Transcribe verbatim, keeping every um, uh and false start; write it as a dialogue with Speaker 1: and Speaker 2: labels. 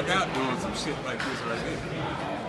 Speaker 1: fuck out doing some shit like this right here.